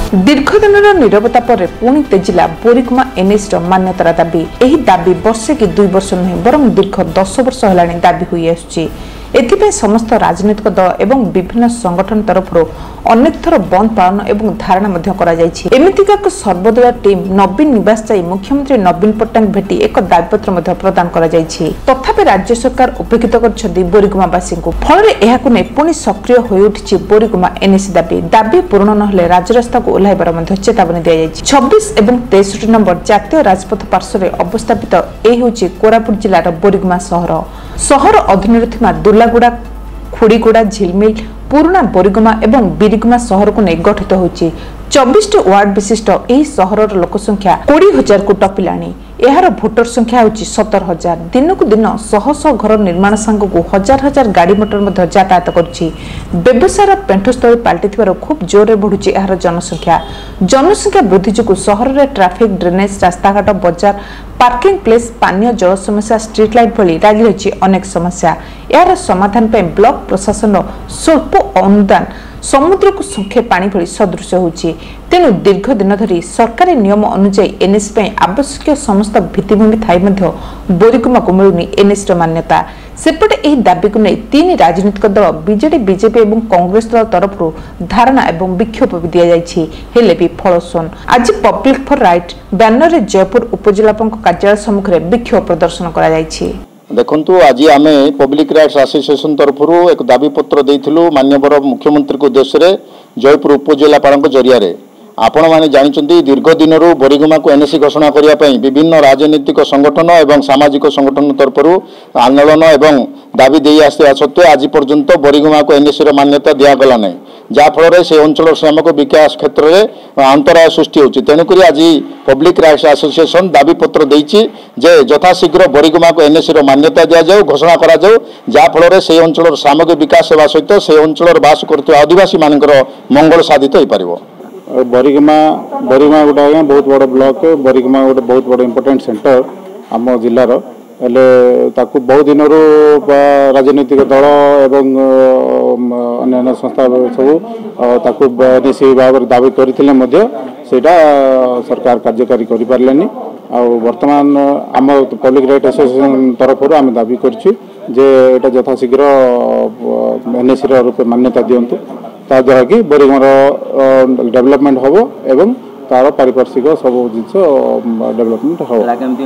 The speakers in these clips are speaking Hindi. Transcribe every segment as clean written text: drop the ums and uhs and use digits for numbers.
दीर्घ दिन नीरवता पर पुणी तेजिला बोरिगुमा एनएसी मान्यतार दाबी। एही दाबी वर्षे कि 2 वर्ष नुहे बरं दीर्घ 10 वर्ष होलाणी दाबी होई आसुछि। एथिपे समस्त राजनीतिक दल एवं विभिन्न संगठन तरफ अनेक थर बंद पालन एवं धारणा मध्य करा जायछि। एमितिका एक सर्वदलीय टीम नवीन निवास जाई मुख्यमंत्री नवीन पट्टनायक भेटी एक दाबीपत्र मध्य प्रदान करा जायछि। तथापि राज्य सरकार उपेक्षित करछथि बोरिगुमावासी को। फलरे एहाकु नै पुणी सक्रिय होई उठिछि बोरिगुमा एनएसी दाबी पूर्ण नहले राजरास्ता को ओह्लाइबार मध्य चेतावनी दिया जायछि। 26 एवं 63 नंबर जातीय राजपथ पार्श्वरे अवस्थापित ए होछि कोरापुट जिल्लार बोरिगुमा सहर अधीन थिमा दुलागुड़ा खुड़ीगुड़ा झिलमिल पुराना बोरिगुमा एवं बिरिगुमा सहर को नहीं गठित होछि। 24 वार्ड विशिष्ट यह सहर लोकसंख्या 20,000 को टपिलाणी। यार भोटर संख्या होछि 17,000। दिन को दिन शह शह घर निर्माण सांग को हजार हजार गाड़ी मोटर मध्य यातायात करुछि। व्यवसाय पेंठस्थली पलटि खूब जोर बढ़ुछि यार जनसंख्या वृद्धि जो सहर में ट्राफिक ड्रेनेज रास्ताघाट बजार पार्किंग प्लेस पानीय जल समस्या स्ट्रीट लाइट भली लागि रही अनेक समस्या। यार समाधान पे ब्लॉक प्रशासन स्वल्प अनुदान समुद्र को संख्या पानी भली सदृश होछि। तेणु दीर्घ दिन धरी सरकारी नियम अनुसार एनएसी पे आवश्यक समस्त भित्तिभूमि थाई मध्य बोरिगुमा को मिलुनी एनएसी मान्यता। सेपटे एही दाबी को नहीं 3 राजनीतिक दल बीजेडी बीजेपी और कांग्रेस दल तरफ धारणा और विक्षोभ भी दि जाइछि। हेले भी फलशून। आज पब्लिक फॉर राइट बैनर रे जयपुर उपजिलापक कार्यालय सम्मुख में विक्षोभ प्रदर्शन करा जाइछि। देखंतु आज आमे पब्लिक राइट्स एसोसिएशन तरफ एक दाबी पत्र देइथिलु माननीय मुख्यमंत्री को उद्देश्य रे जयपुर उपजिलापाल जरिया आपण माने जानिचंती दीर्घ दिन बोरिगुमा को एनएसी घोषणा करिया पई विभिन्न राजनीतिक संगठन एवं सामाजिक संगठन तरफ आंदोलन एवं दाबी दे आसवा सत्वे आज पर्यंत बोरिगुमा को एनएसी रो मान्यता दिया गला नै, जहाँ फल से अंचल सामक विकास क्षेत्र में अंतराय सृष्टि होछि। तेणुक आज पब्लिक राइट्स एसोसिएशन दाबी पत्र देइछि जे यथाशीघ्र बोरिगुमा को एनएसी रो मान्यता दिया जाऊ घोषणा करा जाऊ, जहाँ फल से अंचल सामक विकास सेवा सहित से अंचल बास करथिबा आदिवासी मानकर मंगल साधित हो पारिबो। बोरिगुमा गोटे आज्ञा बहुत बड़ ब्लॉक। बोरिगुमा गोटे बहुत बड़ इम्पोर्टेंट सेंटर आम जिलार हेले ताकू बहुत दिन राजनीतिक दल एवं अन्य संस्था सब एनएसी भाव दाबी करते सरकार कार्यकारी कर पार्लेनी। वर्तमान आम पब्लिक राइट एसोसिएशन तरफ आम दाबी करछु जे एटा यथाशीघ्र एनएसी रूप मान्यता दिंतु ताद्वारा कि बोरिगुमार डेवलपमेंट हम एवं तार पारिपार्श्विक सब जिस डेवलपमेंट हम।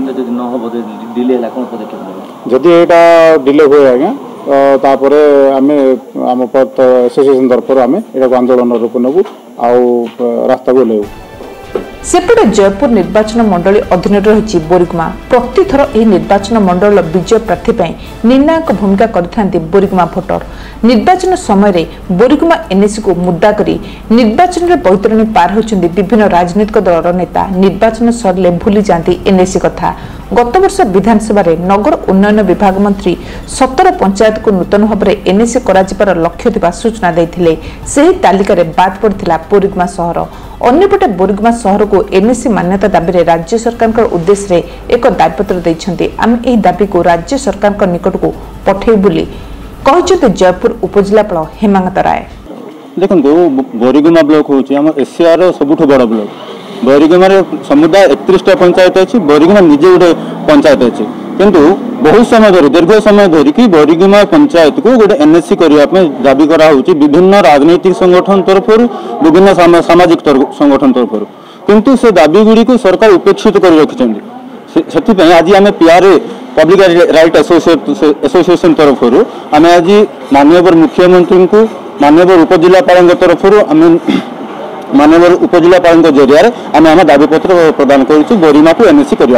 जदि यहाँ डिले हुए आज्ञा तापर आम एसोसिएशन तरफ आम यहाँ आंदोलन रूप नबू रास्ता को ओह्लैबू। सेपटे जयपुर निर्वाचन मंडली अधीन रही बोरिगुमा प्रतिथर यह निर्वाचन मंडल विजय प्रार्थी निर्णायक भूमिका करथांती बोरिगुमा भोटर। निर्वाचन समय बोरिगुमा एनएसी को मुद्दा करी निर्वाचन में बैतरणी पार होचंदी विभिन्न राजनीतिक दलर नेता। निर्वाचन सरले भूली जाती एनएसी कथा। गत वर्ष विधानसभा नगर उन्नयन विभाग मंत्री 17 पंचायत को नूतन भाव में एनएसी करार लक्ष्य थिबा सूचना देथिले। सही तालिका रे बाद पड़ता बोरिगुमा सहर। अन्यपटे बोरिगुमा सहर को एनएसी मान्यता दाबी राज्य सरकार उद्देश्य एक दाबीपत्र देइछन्ति। आम एही दाबी को राज्य सरकार निकट को पठेइ बोली कहते जयपुर उपजिलापाल हेमंत राय। देखो बोरिगुमा ब्लॉक हूँ आम एशियार सबुठ बड़ ब्लॉक। बोरिगुमा समुदाय 31टा पंचायत अच्छी। बोरिगुमा निजे गोटे पंचायत अच्छी किंतु बहुत समय धरी दीर्घ समय धरिकी बोरिगुमा पंचायत को गोटे एनएसी करने दाबी करा विभिन्न राजनीतिक संगठन तरफ विभिन्न सामाजिक संगठन तरफ किंतु से दाबी गुड़ी को सरकार उपेक्षित कर रखिंट। से आज आम पीआर पब्लिक राइट एसोसिएशन तरफ आम आज माननीय मुख्यमंत्री को माननीय उपजिलापाल तरफ आम माननीय उपजिलापाल जरिया आम आम दाबी पत्र प्रदान करूँ बोरिगुमा को एनएसी करने।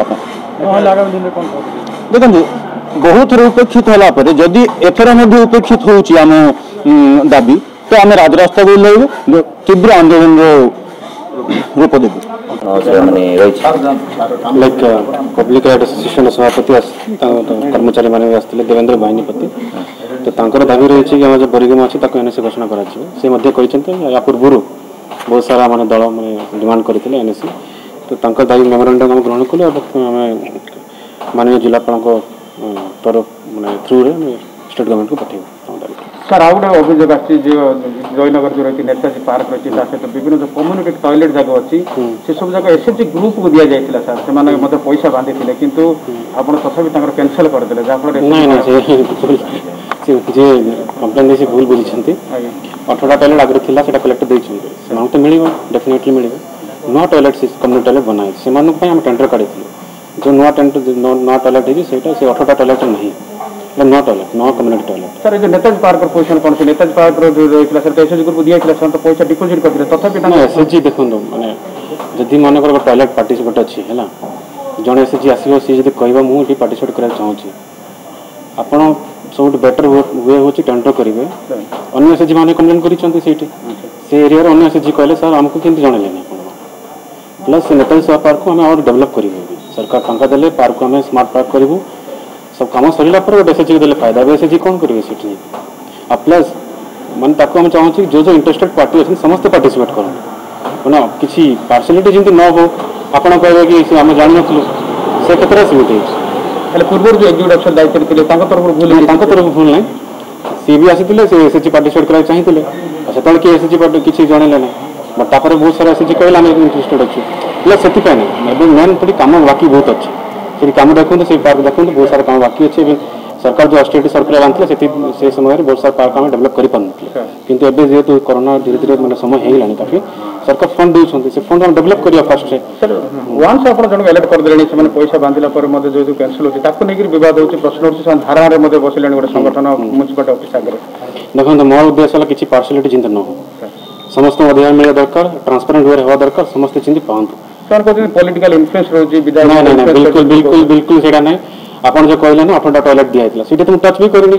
देखो बहुत थर उपेक्षित होगापर जदि एथर उपेक्षित होम दाबी तो आम राजरास्ता को ओह्लैबू तीव्र आंदोलन रूप देबू। लाइक पब्लिक राइट एसोसिएशन सभापति कर्मचारी मैंने आसते देवेंद्र बाहिनीपति तो दाबी रही है कि आम जो बोरिगुमा अच्छी एनएसी घोषणा कर या पूर्व बहुत सारा माने दल मैंने डिमांड करते एनएसी तो दाबी मेमोरेंडम आम ग्रहण कलु माननीय जिलापाल तरफ माने थ्रू स्टेट गवर्नमेंट को पठेबू। सर आ गए अभियोग आसी जयनगर जो रही नेताजी पार्क रही सहित विभिन्न जो कम्युनिटी टॉयलेट जगह अच्छी से सब जगह एसएचजी ग्रुप को दि जाता सर से पैसा बांधी थे किंतु आप तथापि कैनसल करदे जहाँफल जे कंप्लेन दे भूल बुझी 18टा टॉयलेट आगे था से कलेक्टर देते तो मिल डेफिनेटली मिल नुआ टॉयलेट कम्युनिटी टॉयलेट बनाए से आम टेंडर काढ़ी जो नुआ नुआ टॉयलेट है से 18टा टॉयलेट नहीं नुआ टॉयलेट नुआ कम्युनिटी टॉयलेट सर जो नेताजी पार्क पोजिशन कौन से नेताजी पार्क रही सर एसएचजी ग्रुप दिया तो पैसा डिपोजिट करते तथापि एसएचजी देखो माने जदि मनकर टॉयलेट पार्टिसिपेट अच्छी है जड़े एसएचजी आसो सी जब कह मुझे पार्टिसिपेट करना चाहूँगी आपण सब बेटर वे हूँ टेंडर करेंगे अन्य एसएचजी मैंने कम्प्लेन कर एरिया अन्य एसएचजी कहले सर आमको केमती जनइले प्लस नेताजी पार्क को आम और डेभलप करेंगे सरकार टंका देले पार्क को आम स्मार्ट पार्क करूँ सब कम सरला एसएचजी को फायदा एसएचजी कौन करेंगे सीट आ प्लस मैंने आम चाहूँगी जो इंटरेस्टेड पार्टी अच्छे समस्त पार्टिसिपेट करूँ मैंने किसी पार्सलिटी जमी न हो आप कहे कि आम जान से क्षेत्र में सेमती पूर्व जो एग्जीक्यूटिव अफिसर दायित्व थे तरफ भूल तरफ भूल ना सी भी आसी एसएचजी पार्टिसिपेट कराया चाहिए से किए एसएचजी किसी जनइले ना बट तापर बहुत सारा एसएचजी कहला आम इंटरेस्टेड अच्छे प्लस से मेन थोड़ी कम बाकी बहुत अच्छे से कम देखते से पार्क देखते बहुत सारा काम बाकी अच्छे सरकार जो ऑस्टेरिटी सर्कुलर आनी से समय बहुत सारा पार्क आम डेभलप कर किंतु एबे जेहेतु कोरोना धीरे धीरे मैंने समय हो काफी सरकार फंड दूसरी से फंड डेभलप करिया फास्ट से सर वन्स आप जन इलेक्ट करदे से पैसा बांधिला जो कैंसल होती नहीं बद हो प्रश्न हो धारणा बसले गोटे संगठन म्यूनिसिपालिटी ऑफिस आगे देखो मोर उद्देश्य है किसी पार्सलिटी चिंता न हो समस्त अधिकार मिले दरकार ट्रांसपेरेंट वे हवा दरकार समस्त चिंती पाँच सर कहते पॉलिटिकल इन्फ्लुएंस रही ना बिल्कुल बिल्कुल बिल्कुल से ना आपन जो कहले ना 18टा टॉयलेट दिया था सीटे तुम टच भी करनी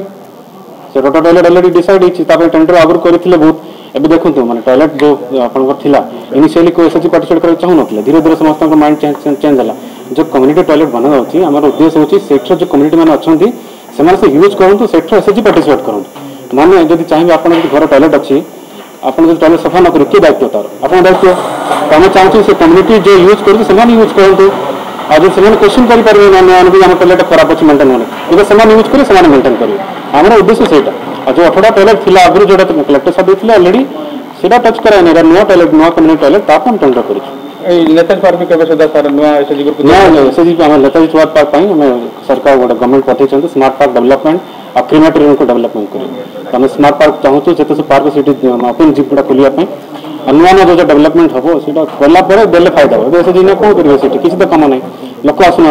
से 18टा टॉयलेट ऑलरेडी डिसाइड होती टेंडर आगुरी करते बहुत एबे देखो माने टॉयलेट जो आपला इनिशियली कोई एसएचजी पार्टिसिपेट करना चाहून धीरे धीरे समस्त माइंड चेंज है जो कम्युनिटी टॉयलेट बना होती आम उद्देश्य होची सेक्टर जो कम्युनिटी मैंने अच्छा से यूज करूँ सेक्टर एसएचजी पार्टिसिपेट करूँ माने जब चाहिए आप घर टॉयलेट अच्छी आप टॉयलेट सफा न करें किए दायित्व तार आप दायित्व तो आम चाहूँ से कम्युनिटी जो यूज कर यूज करूँ आज से क्वेश्चन करेंगे आम टॉयलेट खराब अच्छे मेंटेन होने से यूज करेंगे मेंटेन करेंगे आम उद्देश्य से जो 18टा टॉयलेट थी आगुरी जो कलेक्टर साहब देते अलरेडी से टच कराए नुआ टॉयलेट नुआ कम्युनिटी टॉयलेट आम टेंडर कर नेताजी पार्क भी केबे सुधा सर नुआ एसएचजी ग्रुप एसएचजी आम नेताजी पार्क सरकार गोटे गवर्नमेंट पठे स्मार्ट पार्क डेवलपमेंट आ क्रीमेटोरियम को डेवलपमेंट करें आम स्मार्ट पार्क चाहूँ से पार्क से ओपन जिम गुड़ा खोलिया नुआ नुआ जो डेवलपमेंट हम से कलापर देले फायदा हो एसएचजी कौन करेंगे किसी तो कम ना लोक आसुना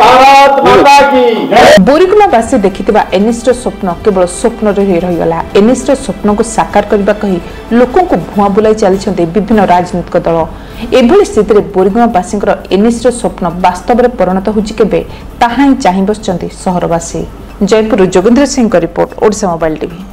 बोरीगुमावासी देखिथिबा एनएसर स्वप्न केवल स्वप्न रहीगला एनएसर स्वप्न को साकार करबा कही लोकों को भुआ बुलाई चलछन्ते विभिन्न राजनीतिक दल एभली स्थिति रे बोरीगुमावासी एनएसर स्वप्न वास्तव में परिणत होछि केबे ताहा ही चाहि बसछन्ते सहरवासी जयपुर जोगेंद्र सिंह का रिपोर्ट ओडिशा मोबाइल टीवी।